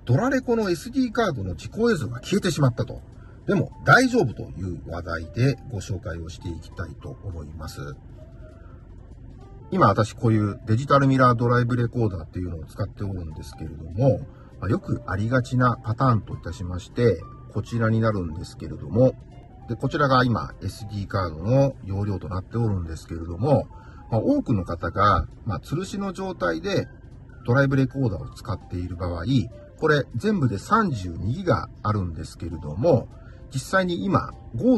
ドラレコの SD カードの事故映像が消えてしまったと。でも大丈夫という話題でご紹介をしていきたいと思います。今私こういうデジタルミラードライブレコーダーっていうのを使っておるんですけれども、よくありがちなパターンといたしまして、こちらになるんですけれども、で、こちらが今 SD カードの容量となっておるんですけれども、多くの方が、吊るしの状態でドライブレコーダーを使っている場合、これ全部で32ギガあるんですけれども、実際に今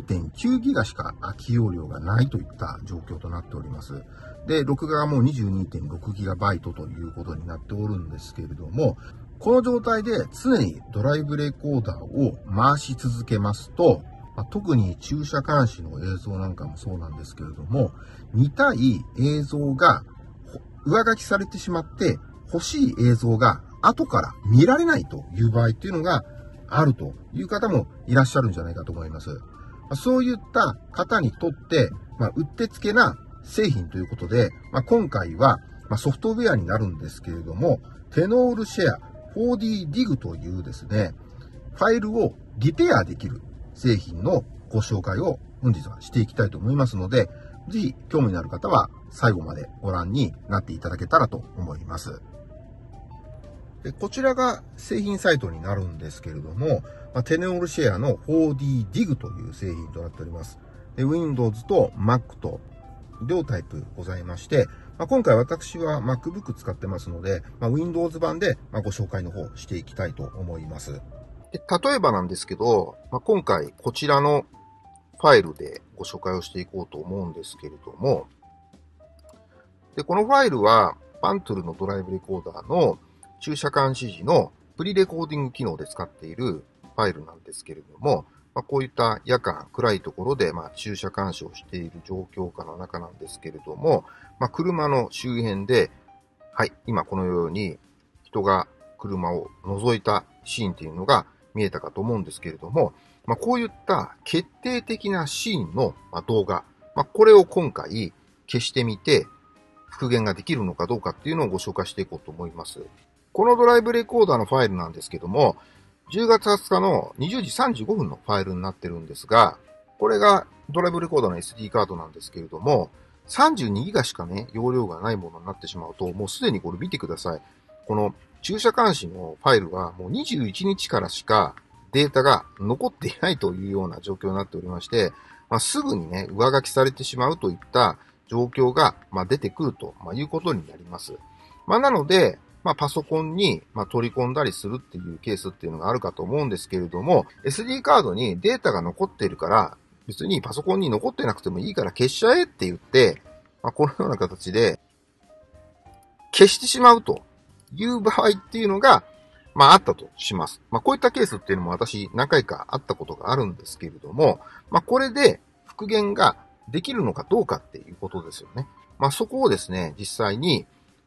5.9 ギガしか空き容量がないといった状況となっております。で、録画がもう 22.6 ギガバイトということになっておるんですけれども、この状態で常にドライブレコーダーを回し続けますと、特に駐車監視の映像なんかもそうなんですけれども、見たい映像が上書きされてしまって、欲しい映像が後から見られないという場合っていうのがあるという方もいらっしゃるんじゃないかと思います。そういった方にとって、うってつけな製品ということで、今回はソフトウェアになるんですけれども、テノールシェア 4DDIG というですね、ファイルをリペアできる製品のご紹介を本日はしていきたいと思いますので、ぜひ興味のある方は最後までご覧になっていただけたらと思います。で、こちらが製品サイトになるんですけれども、テネオールシェアの 4DDIG という製品となっております。で、Windows と Mac と両タイプございまして、今回私は MacBook 使ってますので、Windows 版でご紹介の方していきたいと思います。で、例えばなんですけど、今回こちらのファイルでご紹介をしていこうと思うんですけれども、で、このファイルはパントゥルのドライブレコーダーの駐車監視時のプリレコーディング機能で使っているファイルなんですけれども、こういった夜間暗いところで駐車監視をしている状況下の中なんですけれども、車の周辺で、はい、今このように人が車を覗いたシーンっていうのが見えたかと思うんですけれども、こういった決定的なシーンの動画、これを今回消してみて復元ができるのかどうかっていうのをご紹介していこうと思います。このドライブレコーダーのファイルなんですけども、10月20日の20時35分のファイルになってるんですが、これがドライブレコーダーの SD カードなんですけれども、32ギガしかね、容量がないものになってしまうと、もうすでにこれ見てください。この駐車監視のファイルはもう21日からしかデータが残っていないというような状況になっておりまして、すぐにね、上書きされてしまうといった状況が出てくるということになります。なので、パソコンに取り込んだりするっていうケースっていうのがあるかと思うんですけれども、SD カードにデータが残っているから、別にパソコンに残ってなくてもいいから消しちゃえって言って、このような形で消してしまうという場合っていうのが、あったとします。こういったケースっていうのも私何回かあったことがあるんですけれども、これで復元ができるのかどうかっていうことですよね。そこをですね、実際に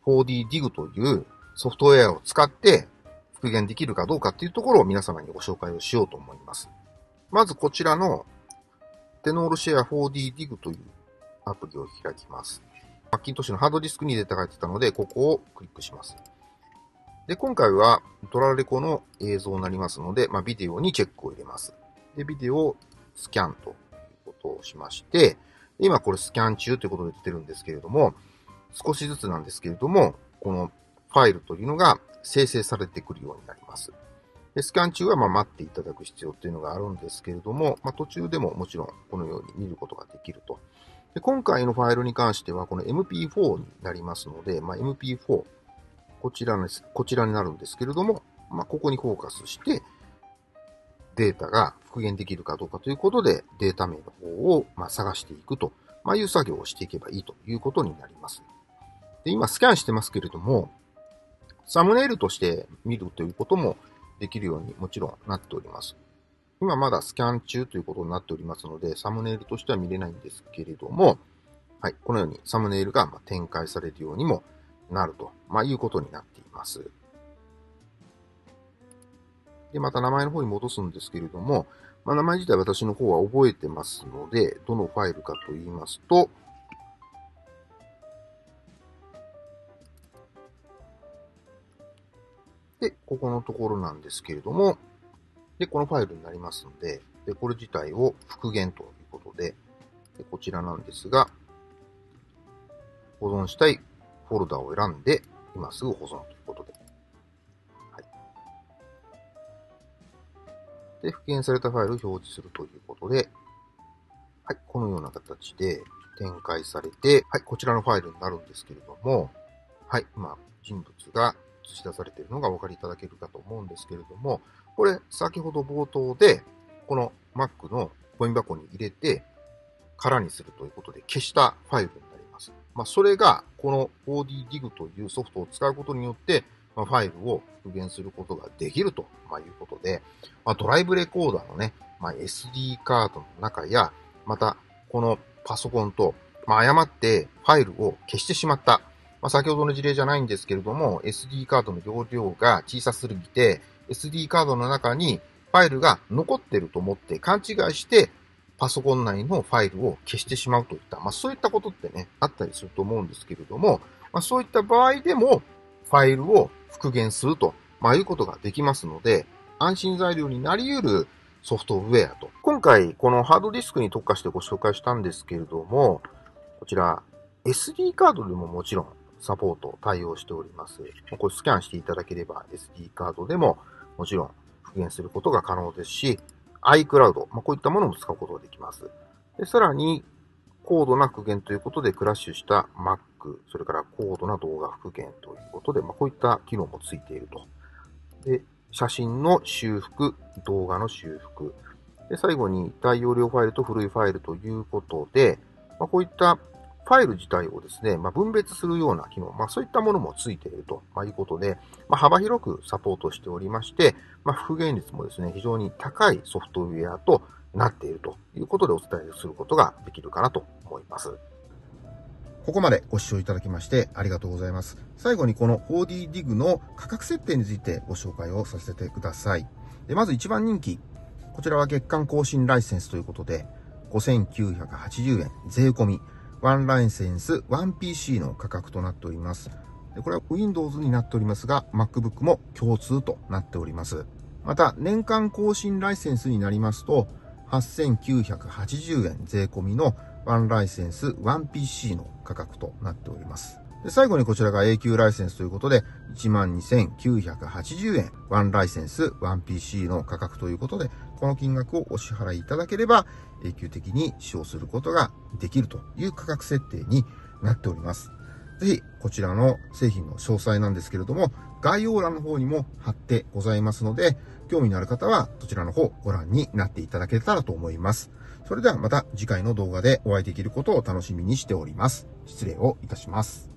4DDIG というソフトウェアを使って復元できるかどうかっていうところを皆様にご紹介をしようと思います。まずこちらのテノールシェア 4DDIG というアプリを開きます。マッキントッシュのハードディスクにデータが入ってたので、ここをクリックします。で、今回はドラレコの映像になりますので、ビデオにチェックを入れます。で、ビデオをスキャンということをしまして、今これスキャン中ということで出てるんですけれども、少しずつなんですけれども、このファイルというのが生成されてくるようになります。で、スキャン中は待っていただく必要っていうのがあるんですけれども、途中でももちろんこのように見ることができると。で、今回のファイルに関してはこの MP4 になりますので、MP4、こちらになるんですけれども、ここにフォーカスして、データが復元できるかどうかということで、データ名の方を探していくという作業をしていけばいいということになります。で、今スキャンしてますけれども、サムネイルとして見るということもできるようにもちろんなっております。今まだスキャン中ということになっておりますので、サムネイルとしては見れないんですけれども、はい、このようにサムネイルが展開されるようにもなると、いうことになっています。で、また名前の方に戻すんですけれども、名前自体私の方は覚えてますので、どのファイルかと言いますと、で、 ここのところなんですけれども、で、このファイルになりますので、で、これ自体を復元ということで、こちらなんですが、保存したいフォルダを選んで、今すぐ保存ということで。はい。で、復元されたファイルを表示するということで、はい、このような形で展開されて、はい、こちらのファイルになるんですけれども、はい、今、人物が映し出されているのがお分かりいただけるかと思うんですけれども、これ、先ほど冒頭で、この Mac のコイン箱に入れて、空にするということで消したファイルになります。それが、この 4DDIG というソフトを使うことによって、ファイルを復元することができるということで、ドライブレコーダーのね、SD カードの中や、また、このパソコンと、誤ってファイルを消してしまった。先ほどの事例じゃないんですけれども、SD カードの容量が小さすぎて、SD カードの中にファイルが残ってると思って勘違いして、パソコン内のファイルを消してしまうといった、そういったことってね、あったりすると思うんですけれども、そういった場合でも、ファイルを復元すると、いうことができますので、安心材料になり得るソフトウェアと。今回、このハードディスクに特化してご紹介したんですけれども、こちら、SD カードでももちろんサポート対応しております。これスキャンしていただければ SD カードでももちろん復元することが可能ですし、iCloud、こういったものも使うことができます。で、さらに、高度な復元ということでクラッシュした Mac、それから高度な動画復元ということで、こういった機能もついていると。で、写真の修復、動画の修復。で、最後に大容量ファイルと古いファイルということで、こういったファイル自体をですね、分別するような機能、そういったものもついているということで、幅広くサポートしておりまして、復元率もですね、非常に高いソフトウェアとなっているということでお伝えすることができるかなと思います。ここまでご視聴いただきましてありがとうございます。最後にこの 4DDIG の価格設定についてご紹介をさせてください。で、まず一番人気。こちらは月間更新ライセンスということで、5980円税込み。ワンライセンス 1PC の価格となっております。で、これは Windows になっておりますが、MacBook も共通となっております。また、年間更新ライセンスになりますと、8980円税込みのワンライセンス 1PC の価格となっております。で、最後にこちらが永久ライセンスということで、12,980円ワンライセンス 1PC の価格ということで、この金額をお支払いいただければ、永久的に使用することができるという価格設定になっております。ぜひ、こちらの製品の詳細なんですけれども、概要欄の方にも貼ってございますので、興味のある方はそちらの方ご覧になっていただけたらと思います。それではまた次回の動画でお会いできることを楽しみにしております。失礼をいたします。